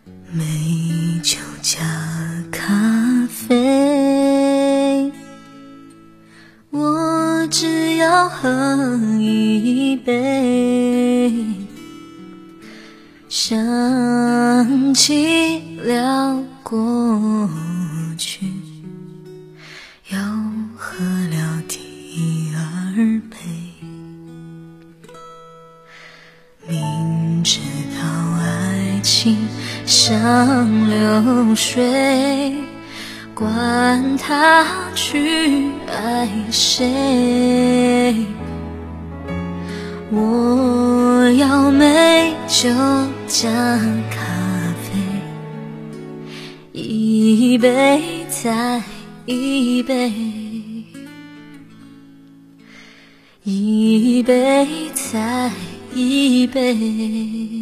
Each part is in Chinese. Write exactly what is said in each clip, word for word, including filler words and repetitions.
美酒加咖啡，我只要喝一杯，想起了过去，又喝了第二杯，明知道爱情像流水，管他去爱谁，我要美酒加咖啡，一杯再一杯，一杯再一杯。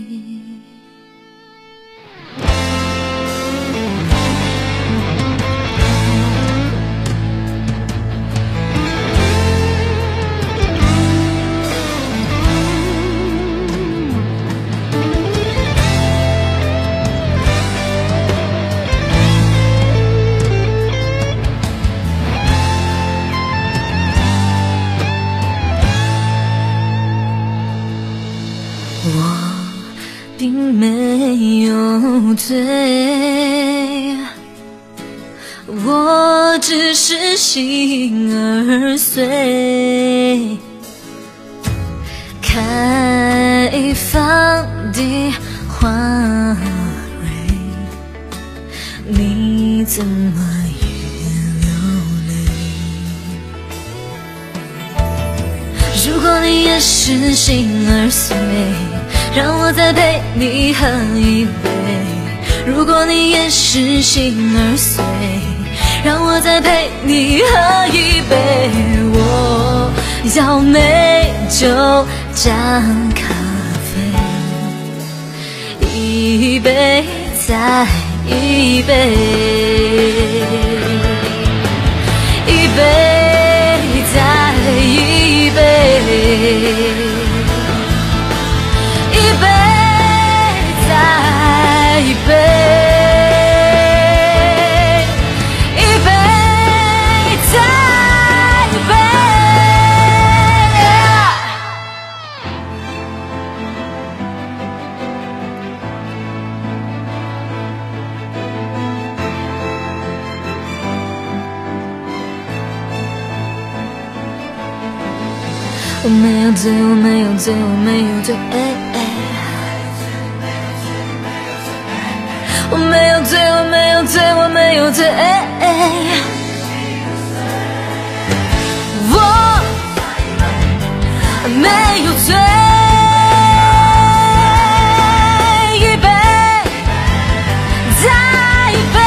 我并没有醉，我只是心儿碎，开放的花蕊，你怎么也流泪？如果你也是心儿碎，让我再陪你喝一杯。如果你也是心儿碎，让我再陪你喝一杯。我要美酒加咖啡，一杯再一杯，一杯再一杯，一杯再一杯，一杯再一杯。我没有醉，我没有醉，我没有醉，哎哎。我没有醉，我没有醉，我没有醉，哎哎。我没有醉，一杯再一杯。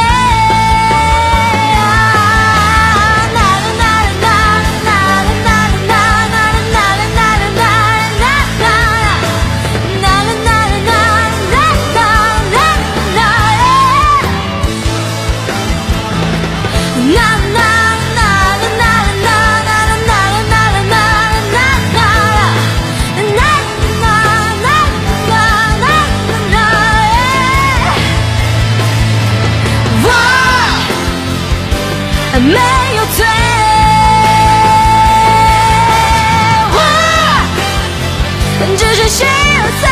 没有醉，我只是心儿碎。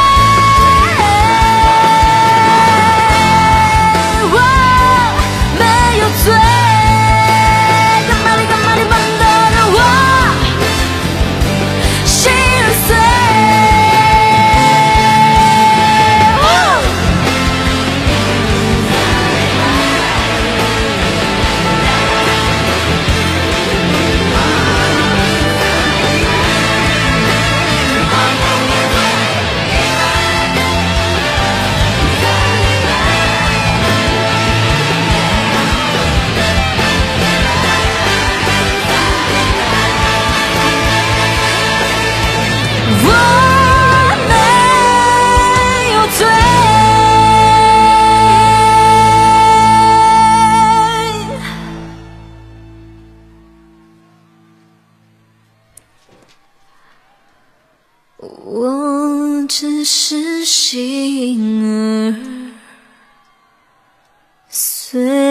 我没有醉，干嘛你干嘛你帮得了我心儿碎。我只是心儿碎。